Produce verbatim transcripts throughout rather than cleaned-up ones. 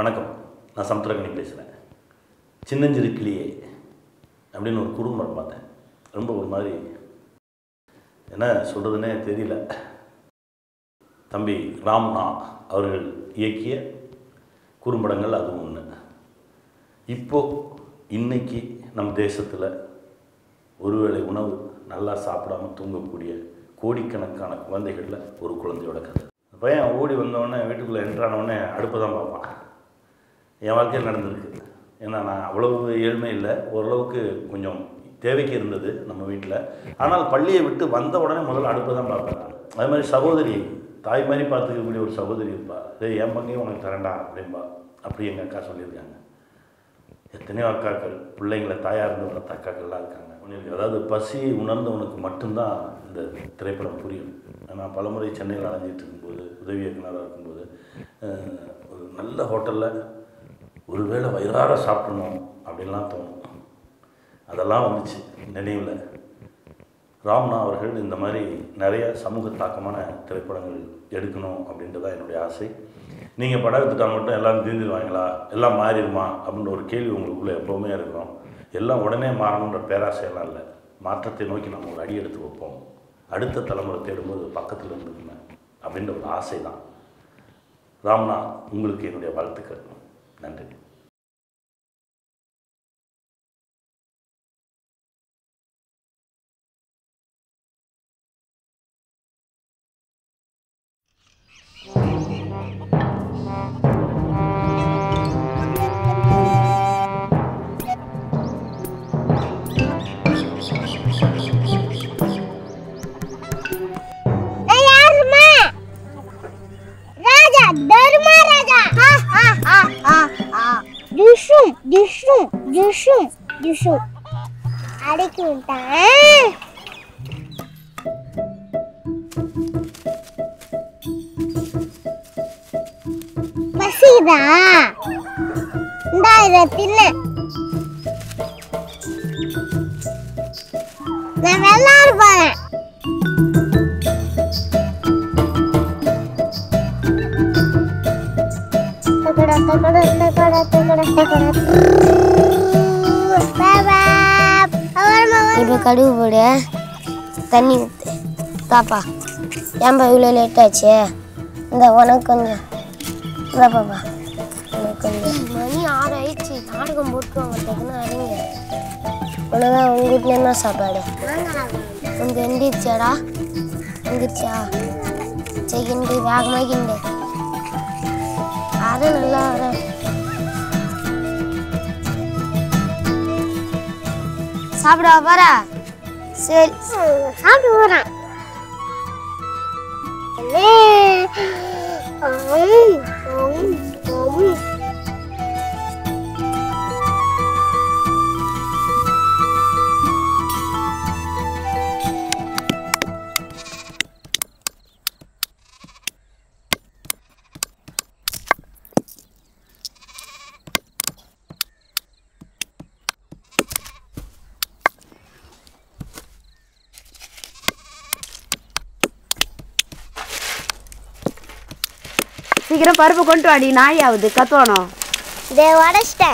வணக்கம், நான் சமுத்திரக்கனி பேசுகிறேன். சின்னஞ்சிறு கிளியே அப்படின்னு ஒரு குறும்படம் பார்த்தேன். ரொம்ப ஒரு மாதிரி என்ன சொல்கிறதுனே தெரியல. தம்பி ராம்னா அவர்கள் இயக்கிய குறும்படங்கள் அதுவும் ஒன்று. இப்போது இன்னைக்கு நம் தேசத்தில் ஒருவேளை உணவு நல்லா சாப்பிடாமல் தூங்கக்கூடிய கோடிக்கணக்கான குழந்தைகளில் ஒரு குழந்தையோட கதை. பையன் ஓடி வந்தோடனே வீட்டுக்குள்ளே என்ட்ரானோடனே அடுப்பை தான் பார்ப்பான். என் வாழ்க்கையில் நடந்திருக்கு. ஏன்னா நான் அவ்வளவு ஏழ்மை இல்லை, ஓரளவுக்கு கொஞ்சம் தேவைக்கு இருந்தது நம்ம வீட்டில். ஆனால் பள்ளியை விட்டு வந்த உடனே முதல்ல அடுப்பை தான் பார்ப்பேன் நான். அது மாதிரி சகோதரி, தாய் மாதிரி பார்த்துக்கக்கூடிய ஒரு சகோதரி இருப்பா. அதே என் பங்கையும் உனக்கு தரேன்டா அப்படின்பா. அப்படி எங்கள் அக்கா சொல்லியிருக்காங்க. எத்தனையோ அக்காக்கள் பிள்ளைங்களை தாயாக இருந்து வளர்த்த அக்காக்கள்லாம் இருக்காங்க. அதாவது பசி உணர்ந்தவனுக்கு மட்டும்தான் இந்த திரைப்படம் புரியும். நான் பலமுறை சென்னையில் அலைஞ்சிட்டு இருக்கும்போது, உதவி இயக்குனராக இருக்கும்போது, ஒரு நல்ல ஹோட்டலில் ஒரு வேளை வயிறார சாப்பிடணும் அப்படின்லாம் தோணும். அதெல்லாம் வந்துச்சு நினைவில். ராம்னா அவர்கள் இந்த மாதிரி நிறைய சமூக தாக்கமான திரைப்படங்கள் எடுக்கணும் அப்படின்றதான் என்னுடைய ஆசை. நீங்கள் படம் எடுத்துட்டால் மட்டும் எல்லோரும் தீர்ந்துடுவாங்களா, எல்லாம் மாறிடுமா அப்படின்ற ஒரு கேள்வி உங்களுக்குள்ளே எப்போவுமே இருக்கும். எல்லாம் உடனே மாறணுன்ற பேராசையெல்லாம் இல்லை. மாற்றத்தை நோக்கி நம்ம ஒரு அடி எடுத்து வைப்போம். அடுத்த தலைமுறை தேடும்போது பக்கத்தில் இருந்துக்குங்க அப்படின்ற ஒரு ஆசை தான். ராம்னா, உங்களுக்கு என்னுடைய வாழ்த்துக்கள். நன்றி. Düşün, düşün, düşün, düşün. அடிக்கிட்டா பசிதா இந்தா இதை தின்னு. நான் விளையாட போறேன். இப்போ கடுகு போடு, தண்ணி ஊற்று, தாப்பா. ஏன்பா இவ்வளோ லேட்டாச்சு? இந்த உனக்கு கொஞ்சம் இந்த பாப்பா, உனக்கு கொஞ்சம். மணி ஆறு ஆயிடுச்சு, நாடகம் போட்டுருவாங்க. டக்குன்னு அறிங்க. உனதான் உங்கள் வீட்டில் என்ன சாப்பாடு? உனக்கு எந்திரிச்சாடா? எந்திரிச்சா? சரி, கிண்டு வேகமாக கிண்டு. அது நல்லா வர சாப்பிடா பாரா. சரி, சாப்பிட்டு போறேன். சீக்கிரம் பருப்பு கொண்டு வாடி, நாயாவது கத்துவானோ. இதை உடச்சிட்டேன்.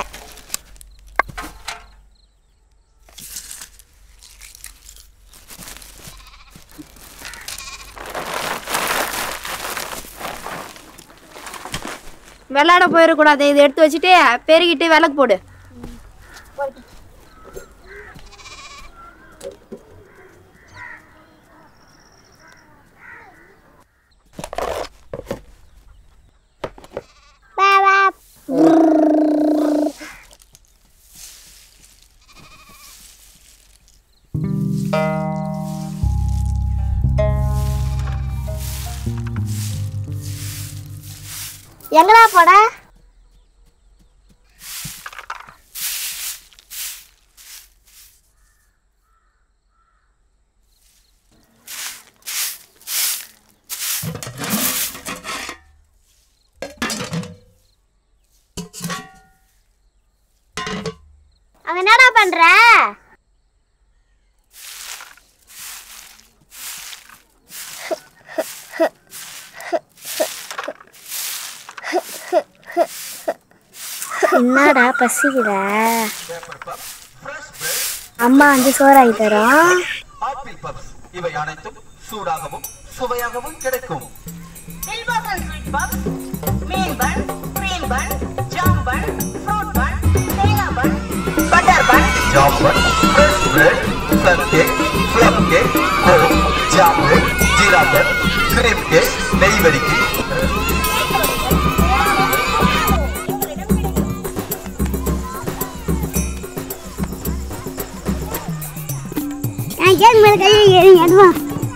விளையாட போயிடக்கூடாது. இதை எடுத்து வச்சுட்டு பெருகிட்டு விளக்கு போடு. எங்கடா போட? அங்க என்னடா பண்ற? என்னடா பசிக்குத அம்மா வந்து சோறாகி தரோம். ஆப்பிள் பப்ஸ் இவை அனைத்தும் சூடாகவும் சுவையாகவும் கிடைக்கும். Butter bun, jam bun, fresh bread, plum cake, plum cake, coke, jam bread, jeera bun, cream cake, நெய் வரிக்கி. ஏன் மேல கை ஏறி எடுவா.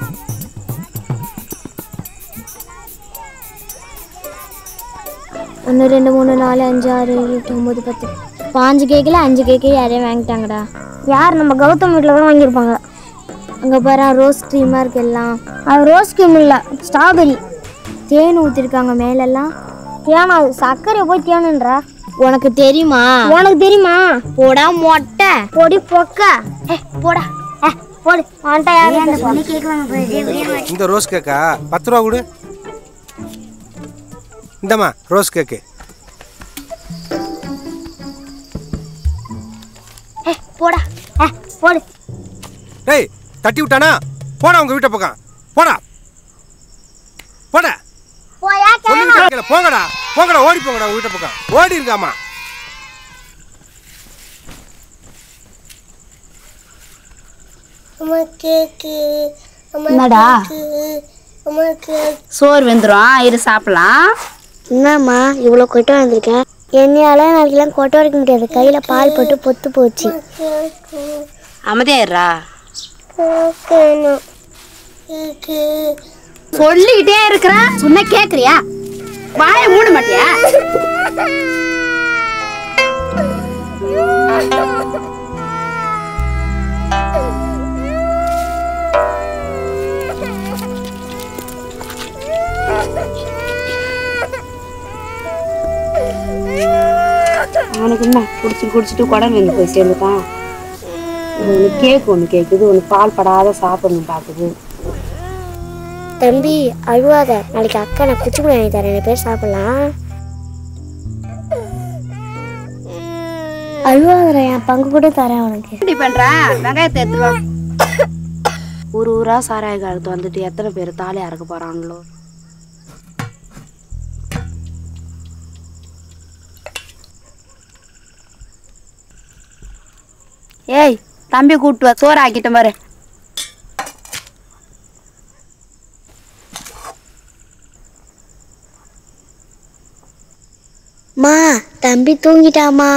ஒன்று ரெண்டு மூணு நாலு அஞ்சு ஆறு ஏழு எட்டு ஒம்பது பத்து பாஞ்சு கேக்கில் அஞ்சு கேக்கு யாரையும் வாங்கிட்டாங்கடா. யார்? நம்ம கௌதம் வீட்டில் தான் வாங்கியிருப்பாங்க. அங்கே பாரு ரோஸ் க்ரீமாக இருக்கு எல்லாம். அது ரோஸ் கிரீம் இல்லை, ஸ்ட்ராபெரி. தேன் ஊற்றிருக்காங்க மேலெல்லாம். தேனா? சர்க்கரை போய் தேனுன்றா. உனக்கு தெரியுமா? உனக்கு தெரியுமா? போடா மொட்டை பொடி பொக்க. ஏ போடா ஏ போடு. அவன்கிட்ட யாரும் கேட்குவாங்க. இந்த ரோஸ் கேக்கா பத்து ரூபா கொடு. இந்தம்மா ரோஸ் கேக்கு. ஏ போடா. ஏ போடு. டேய் தட்டி விட்டானா? போடா உங்க வீட்டை பக்கம். போடா போடா. போயா சொல்லிட்டு போங்கடா போங்கடா ஓடி போங்கடா உங்க வீட்டை பக்கம். ஓடி இருக்காமா. என்னடா சோறு வெந்துடும், இரு சாப்பிடலாம். என்னம்மா இவ்வளோ கொட்டை வந்திருக்கேன்? என்னையால நாளைக்கெல்லாம் கொட்டை வைக்க முடியாது. கையில் பால் போட்டு பொத்து போச்சு. அமைதியாயிரா. சொல்லிக்கிட்டே இருக்கிற, சொன்ன கேக்குறியா? வாய மூட மாட்டியா? அவனுக்கு என்ன குடிச்சிட்டு குடிச்சிட்டு குடல் வந்து போய் சேர்ந்துட்டான். ஒன்று கேக்கு ஒன்று கேட்குது, ஒன்று பால் படாத சாப்பிடணும் பார்க்குது. தம்பி அழுவாத, நாளைக்கு அக்கா நான் குச்சிப்புடி வாங்கி தரேன், ரெண்டு பேர் சாப்பிடலாம். அழுவாதரா, என் பங்கு கூட தரேன் உனக்கு. எப்படி பண்ற? வெங்காயத்தை எடுத்துருவா. ஒரு ஊரா சாராய காலத்து வந்துட்டு எத்தனை பேர் தாலி அறக்க போறாங்களோ. ஏய் தம்பி கூட்டு வா, சோறு ஆக்கிட்டேன் பாரு. மா தம்பி தூங்கிட்டாமா.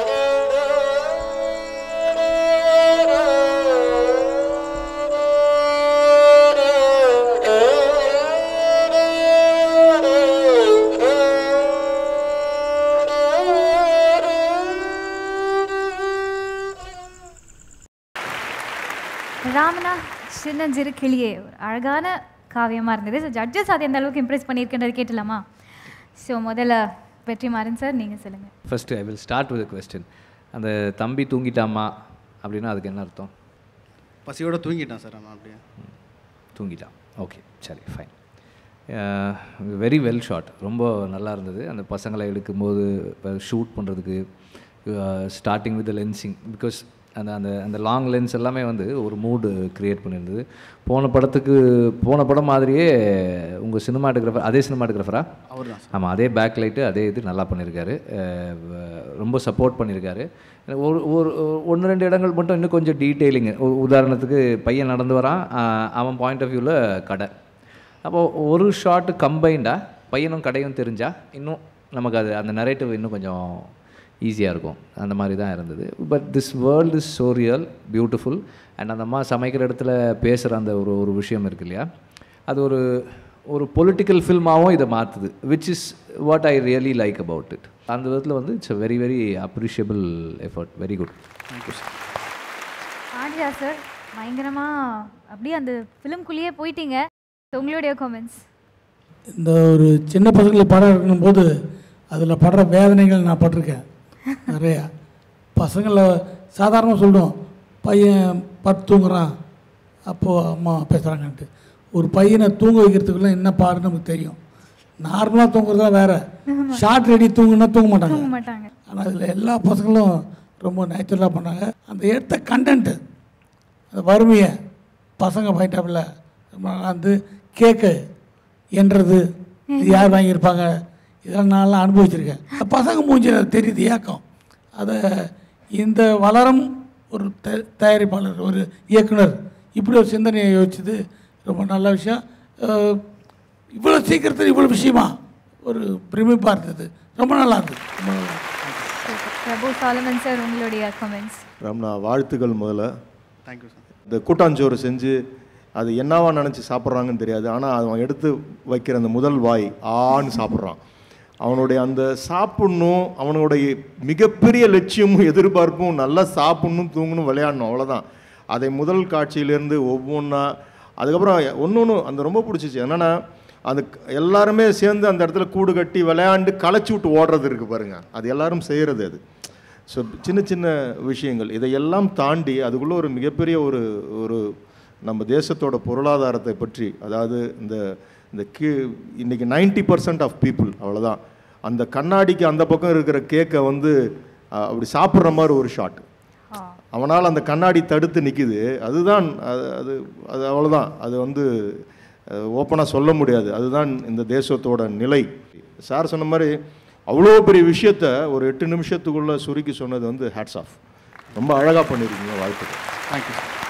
ராமனா சின்னஞ்சிறு கிளியே ஒரு அழகான காவியமாக இருந்தது. ஸோ ஜட்ஜஸ் அது எந்த அளவுக்கு இம்ப்ரெஸ் பண்ணியிருக்கின்றது கேட்டலாமா? ஸோ முதல்ல வெற்றிமாறன் சார் நீங்கள் சொல்லுங்கள். First I will start with question. அந்த தம்பி தூங்கிட்டாமா அப்படின்னா அதுக்கு என்ன அர்த்தம்? பசியோடு தூங்கிட்டான் சார். அவன் அப்படியே தூங்கிட்டான். ஓகே சரி ஃபைன். Very well shot. ரொம்ப நல்லா இருந்தது. அந்த பசங்களை எடுக்கும்போது ஷூட் பண்ணுறதுக்கு ஸ்டார்டிங் வித் லென்சிங், பிகாஸ் அந்த அந்த அந்த லாங் லென்ஸ் எல்லாமே வந்து ஒரு மூடு க்ரியேட் பண்ணியிருந்தது. போன படத்துக்கு போன படம் மாதிரியே உங்கள் சினிமாட்டோகிராஃபர் அதே சினிமாட்டோகிராஃபரா? அவர் தான். ஆமாம், அதே பேக் லைட்டு அதே இது நல்லா பண்ணியிருக்காரு. ரொம்ப சப்போர்ட் பண்ணியிருக்காரு. ஒரு ஒரு ஒன்று ரெண்டு இடங்கள் மட்டும் இன்னும் கொஞ்சம் டீட்டெயிலிங்கு. உதாரணத்துக்கு பையன் நடந்து வரான், அவன் பாயிண்ட் ஆஃப் வியூவில் கடை. அப்போது ஒரு ஷாட்டு கம்பைண்டாக பையனும் கடையும் தெரிஞ்சால் இன்னும் நமக்கு அது அந்த நரேட்டிவ் இன்னும் கொஞ்சம் ஈஸியாக இருக்கும். அந்த மாதிரி தான் இருந்தது. But this world is so real, beautiful. And அந்த அம்மா சமைக்கிற இடத்துல பேசுகிற அந்த ஒரு ஒரு விஷயம் இருக்கு இல்லையா, அது ஒரு ஒரு பொலிட்டிக்கல் ஃபில்மாகவும் இதை மாற்றுது, which is what I really like about it. அந்த விதத்தில் வந்து it's a very very appreciable effort. Very good. Thank you sir. ஆண்டியா சார் பயங்கரமாக அப்படியே அந்த ஃபிலிம்குள்ளேயே போயிட்டீங்க. உங்களுடைய காமெண்ட்ஸ். இந்த ஒரு சின்ன பசங்களை படம் எடுக்கணும் போது அதில் படுற வேதனைகள் நான் பட்டிருக்கேன் நிறையா. பசங்களை சாதாரணமாக சொல்லுவோம், பையன் படுத்து தூங்குறான் அப்போது அம்மா பேசுகிறாங்கன்ட்டு. ஒரு பையனை தூங்க வைக்கிறதுக்குள்ள என்ன பாடுன்னு நமக்கு தெரியும். நார்மலாக தூங்குறதுலாம் வேறு, ஷார்ட் ரெடி தூங்குன்னா தூங்க மாட்டாங்க. தூங்க மாட்டாங்க. ஆனால் அதில் எல்லா பசங்களும் ரொம்ப நேச்சுரலாக பண்ணாங்க. அந்த எடுத்த கண்டென்ட்டு, அந்த வறுமையை பசங்க பாயிண்டாப்பில் வந்து கேக்கு என்றது இது யார் வாங்கியிருப்பாங்க, இதெல்லாம் நான்லாம் அனுபவிச்சிருக்கேன். அந்த பசங்க மூஞ்சி தெரியுது ஏக்கம். அதை இந்த வளரும் ஒரு த தயாரிப்பாளர் ஒரு இயக்குனர் இப்படி ஒரு சிந்தனையை யோசிச்சது ரொம்ப நல்ல விஷயம். இவ்வளோ சீக்கிரத்தில் இவ்வளோ விஷயமா ஒரு பிரமிப்பாக இருந்தது. ரொம்ப நல்லா இருந்தது. ரொம்ப நல்லா பிரபு சாலமன் சார், உங்களுடைய கமெண்ட்ஸ். ரம்னா, வாழ்த்துக்கள். முதல்ல தேங்க்யூ சார். இந்த கூட்டாஞ்சோறு செஞ்சு அது என்னவா நினச்சி சாப்பிட்றாங்கன்னு தெரியாது, ஆனால் அவன் எடுத்து வைக்கிற அந்த முதல் வாய் ஆன்னு சாப்பிட்றான். அவனுடைய அந்த சாப்பிட்ணும், அவனுடைய மிகப்பெரிய லட்சியமும் எதிர்பார்ப்பும் நல்லா சாப்பிட்ணும், தூங்கணும், விளையாடணும், அவ்வளோதான். அதை முதல் காட்சியிலேருந்து ஒவ்வொன்றா அதுக்கப்புறம் ஒன்று ஒன்று அந்த ரொம்ப பிடிச்சிச்சு. என்னென்னா அந்த எல்லாருமே சேர்ந்து அந்த இடத்துல கூடு கட்டி விளையாண்டு களைச்சி விட்டு ஓடுறது இருக்குது பாருங்கள், அது எல்லோரும் செய்கிறது. அது ஸோ சின்ன சின்ன விஷயங்கள் இதையெல்லாம் தாண்டி அதுக்குள்ளே ஒரு மிகப்பெரிய ஒரு ஒரு நம்ம தேசத்தோட பொருளாதாரத்தை பற்றி, அதாவது இந்த இந்த கீ இன்றைக்கி நைன்ட்டி பர்சன்ட் ஆஃப் பீப்புள் அவ்வளோதான் அந்த கண்ணாடிக்கு அந்த பக்கம் இருக்கிற கேக்கை வந்து அப்படி சாப்பிட்ற மாதிரி ஒரு ஷாட். அவனால் அந்த கண்ணாடி தடுத்து நிற்கிது. அதுதான் அது அது அது அவ்வளோதான். அது வந்து ஓப்பனாக சொல்ல முடியாது. அதுதான் இந்த தேசத்தோட நிலை. சார் சொன்ன மாதிரி அவ்வளோ பெரிய விஷயத்த ஒரு எட்டு நிமிஷத்துக்குள்ளே சுருக்கி சொன்னது வந்து ஹேட்ஸ் ஆஃப். ரொம்ப அழகாக பண்ணியிருக்கீங்க. வாழ்த்துக்கள். Thank you sir.